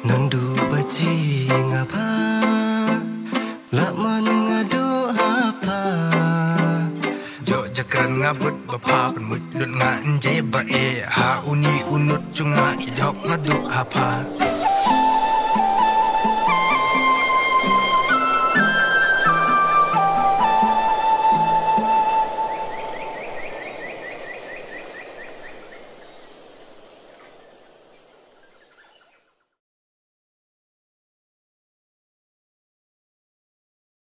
Nandu baci ngapa lak man ngadu apa Jok jakran ngabut bapa penmut dut ngan je bae ha uni unut cunga idok ngadu apa